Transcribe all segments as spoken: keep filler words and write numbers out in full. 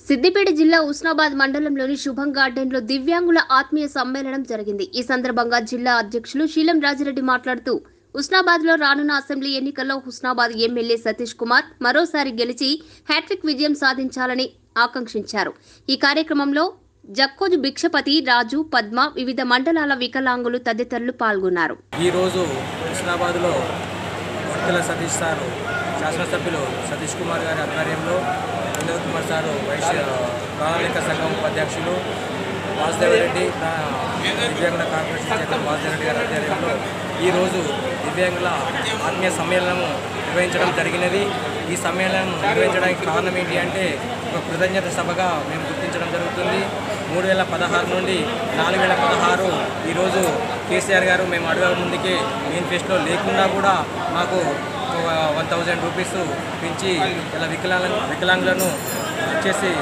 సిద్దిపేట జిల్లా ఉస్నాబాద్ మండలంలోని శుభం గార్డెన్లో దివ్యాంగుల ఆత్మీయ సమ్మేళనం జరిగింది. ఈ సందర్భంగా జిల్లా అధ్యక్షులు శీలం రాజిరెడ్డి మాట్లాడుతూ ఉస్నాబాద్లో రానున్న అసెంబ్లీ ఎన్నికల్లో హుస్నాబాద్ ఎమ్మెల్యే సతీష్ కుమార్ మరోసారి గెలిచి హ్యాట్రిక్ విజయం సాధించాలని ఆకాంక్షించారు. ఈ కార్యక్రమంలో జక్కోజు భిక్షపతి, రాజు, పద్మ, వివిధ మండలాల వికలాంగులు తదితరులు పాల్గొన్నారు. ఈ రోజు ఉస్నాబాద్లో వర్తల సతీష్ సారు శాసనసభ్యులు సతీష్ కుమార్ గారి ఆధ్వర్యంలో వినోద్ కుమార్ సారు వైశ్య ప్రణాళిక సంఘం ఉపాధ్యక్షులు వాసుదేవరెడ్డి, దివ్యాంగుల కార్పొరేషన్ చైర్మన్ వాసుదేవరెడ్డి గారి ఆధ్వర్యంలో ఈరోజు దివ్యాంగుల ఆత్మీయ సమ్మేళనం నిర్వహించడం జరిగినది. ఈ సమ్మేళనం నిర్వహించడానికి కారణం ఏంటి అంటే ఒక కృతజ్ఞత సభగా మేము గుర్తించడం జరుగుతుంది. మూడు వేల పదహారు నుండి నాలుగు వేల పదహారు ఈరోజు కేసీఆర్ గారు మేము అడగక ముందుకే మేనిఫెస్టోలో లేకుండా కూడా మాకు వన్ థౌజండ్ రూపీస్ పెంచి ఇలా వికలాంగ వికలాంగులను వచ్చేసి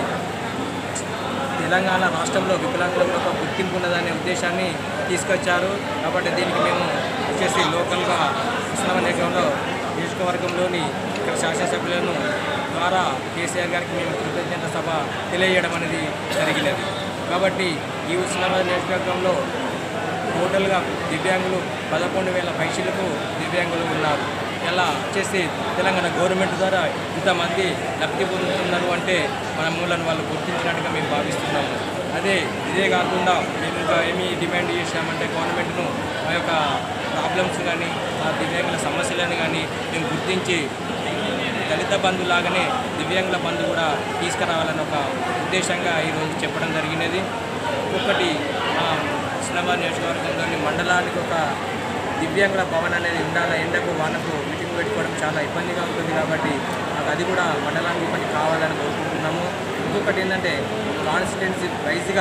తెలంగాణ రాష్ట్రంలో వికలాంగులకు ఒక గుర్తింపు ఉన్నదనే ఉద్దేశాన్ని తీసుకొచ్చారు. కాబట్టి దీనికి మేము వచ్చేసి లోకల్గా ఉస్మానియా నియోజకవర్గంలో నియోజకవర్గంలోని ఇక్కడ శాసనసభ్యులను ద్వారా కేసీఆర్ గారికి మేము కృతజ్ఞత సభ తెలియజేయడం అనేది జరిగినది. కాబట్టి ఈ ఉస్మానియా నియోజకవర్గంలో టోటల్గా దివ్యాంగులు పదకొండు వేల పైసలకు దివ్యాంగులు ఉన్నారు. ఇలా వచ్చేసి తెలంగాణ గవర్నమెంట్ ద్వారా ఇంతమంది లబ్ధి పొందుతున్నారు అంటే మన మూలను వాళ్ళు గుర్తించినట్టుగా మేము భావిస్తున్నాము. అదే ఇదే కాకుండా మేము ఇంకా ఏమి డిమాండ్ చేసామంటే గవర్నమెంట్ను మా యొక్క ప్రాబ్లమ్స్ కానీ ఆ దివ్యాంగుల సమస్యలను కానీ మేము గుర్తించి దళిత బంధు లాగానే దివ్యాంగుల బంధు కూడా తీసుకురావాలని ఒక ఉద్దేశంగా ఈరోజు చెప్పడం జరిగినది. ఒక్కొక్కటి ఉస్మానియా నియోజకవర్గంలోని మండలానికి ఒక దివ్యాంగుల భవన్ అనేది ఉండాలి. ఎండకు వానకు మీటింగ్ పెట్టుకోవడం చాలా ఇబ్బందిగా ఉంటుంది. కాబట్టి నాకు అది కూడా మండలానికి ఒకటి కావాలని కోరుకుంటున్నాము. ఇంకొకటి ఏంటంటే కాన్స్టిట్యున్సీ వైజ్గా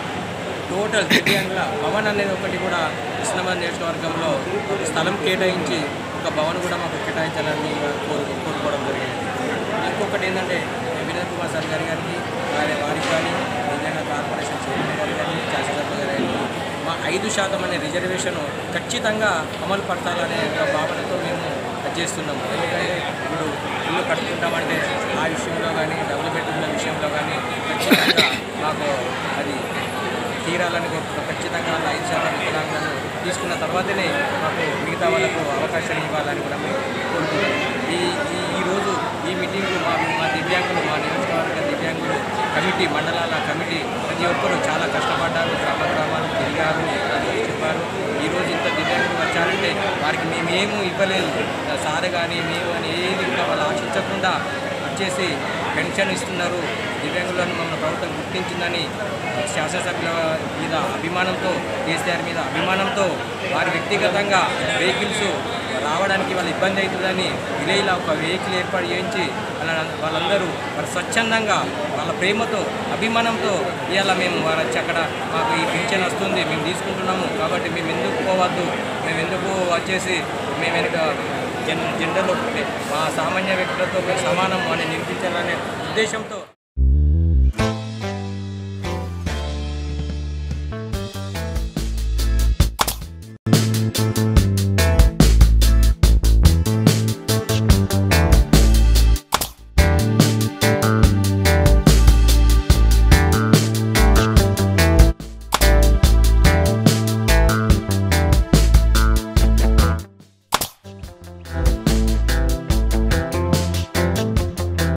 టోటల్ దివ్యాంగుల భవన్ అనేది ఒకటి కూడా ఉస్మానియా నియోజకవర్గంలో ఒక స్థలం కేటాయించి ఒక భవన్ కూడా మాకు కేటాయించాలని కోరు కోరుకోవడం జరిగింది. ఇంకొకటి ఏంటంటే వినోద్ కుమార్ సార్ గారి గారికి వారికి కానీ దివ్యాంగ కార్పొరేషన్ చైర్మన్ గారి కానీ శాసనసభ్యులు గారి కానీ మా ఐదు శాతం అనే రిజర్వేషన్ ఖచ్చితంగా అమలు పరచాలనే ఒక భావనతో మేము చేస్తున్నాము. ఎందుకంటే ఇప్పుడు ఇల్లు కట్టుకుంటామంటే ఆ విషయంలో కానీ డబుల్ బెడ్రూమ్ల విషయంలో కానీ ఖచ్చితంగా మాకు అది తీరాలని ఖచ్చితంగా ఐదు శాతం వికలాంగులను తీసుకున్న తర్వాతనే మాకు మిగతా వాళ్ళకు అవకాశం ఇవ్వాలని కూడా మేము కోరుకుంటున్నాం. ఈ ఈరోజు ఈ మీటింగ్ మా మా దివ్యాంగులు మా నియోజకవర్గ దివ్యాంగులు కమిటీ మండలాల కమిటీ ప్రతి ఒక్కరూ చాలా కష్టపడ్డారు. గ్రామ గ్రామాలు తిరిగారు, చెప్పారు. ఈరోజు ఇంత దివ్యాంగులు వచ్చారంటే వారికి మేమేమూ ఇవ్వలేదు. సార్ కానీ మేము అని ఏది కూడా వాళ్ళు ఆశించకుండా వచ్చేసి పెన్షన్ ఇస్తున్నారు. దివ్యాంగులను మమ్మల్ని ప్రభుత్వం గుర్తించిందని శాసనసభ్యుల మీద అభిమానంతో, కేసీఆర్ మీద అభిమానంతో వారి వ్యక్తిగతంగా వెహికల్స్ రావడానికి వాళ్ళ ఇబ్బంది అవుతుందని విలేజ్లో ఒక వెహికల్ ఏర్పాటు చేయించి వాళ్ళ వాళ్ళందరూ వారు స్వచ్ఛందంగా వాళ్ళ ప్రేమతో అభిమానంతో ఇవాళ మేము వారు వచ్చి అక్కడ మాకు ఈ పెన్షన్ వస్తుంది, మేము తీసుకుంటున్నాము కాబట్టి మేము ఎందుకు పోవద్దు, మేము ఎందుకు వచ్చేసి మేము వెనుక జన్ జెండర్లో మా సామాన్య వ్యక్తులతో మేము సమానం అని నిరూపించాలనే ఉద్దేశంతో